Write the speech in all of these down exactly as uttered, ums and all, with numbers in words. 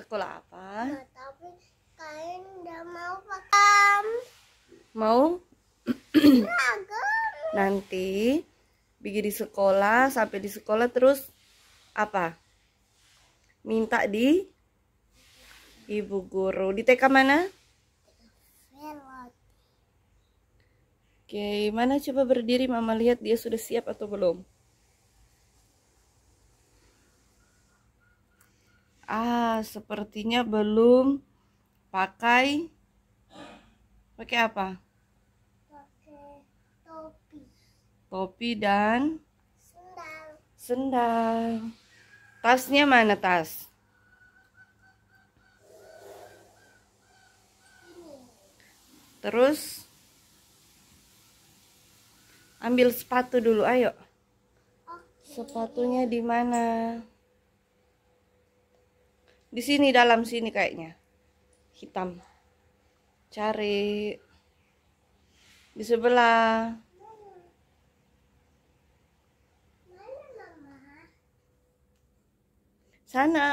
Sekolah apa? Nah, tapi kalian udah mau pakai Mau seragam. nanti pergi di sekolah, sampai di sekolah terus apa? Minta di ibu guru. Di T K mana? Velot. Oke, mana coba berdiri, Mama lihat dia sudah siap atau belum. Ah, sepertinya belum. Pakai pakai apa? Pakai topi. Topi dan Sendal. sendal. Tasnya mana tas? Terus ambil sepatu dulu, ayo. Oke. Sepatunya di mana? Di sini, dalam sini kayaknya. Hitam. Cari. Di sebelah. Mana Mama? Sana.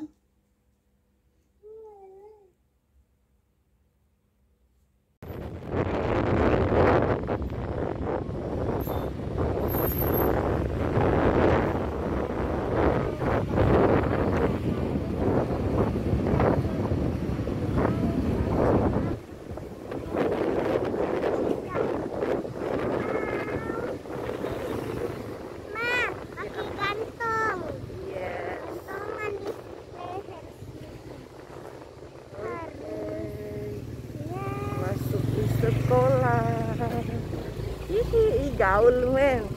Ma, pakai kantong. Yes. Kantongan di leher. Ya. Masuk di sekolah. Hihi, gaul men.